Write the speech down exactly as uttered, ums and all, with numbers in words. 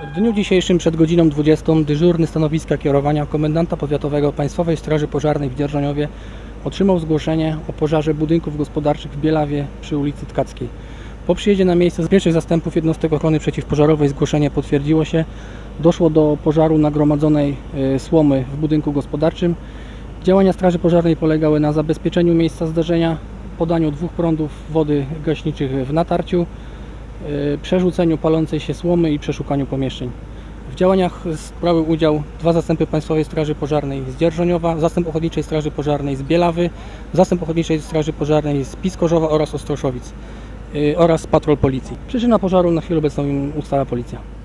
W dniu dzisiejszym przed godziną dwudziestą dyżurny stanowiska kierowania komendanta powiatowego Państwowej Straży Pożarnej w Dzierżoniowie otrzymał zgłoszenie o pożarze budynków gospodarczych w Bielawie przy ulicy Tkackiej. Po przyjeździe na miejsce z pierwszych zastępów jednostek ochrony przeciwpożarowej zgłoszenie potwierdziło się. Doszło do pożaru nagromadzonej słomy w budynku gospodarczym. Działania Straży Pożarnej polegały na zabezpieczeniu miejsca zdarzenia, podaniu dwóch prądów wody gaśniczych w natarciu, przerzuceniu palącej się słomy i przeszukaniu pomieszczeń. W działaniach brały udział dwa zastępy Państwowej Straży Pożarnej z Dzierżoniowa, zastęp Ochotniczej Straży Pożarnej z Bielawy, zastęp Ochotniczej Straży Pożarnej z Piskorzowa oraz Ostroszowic oraz patrol policji. Przyczyna pożaru na chwilę obecną ustala policja.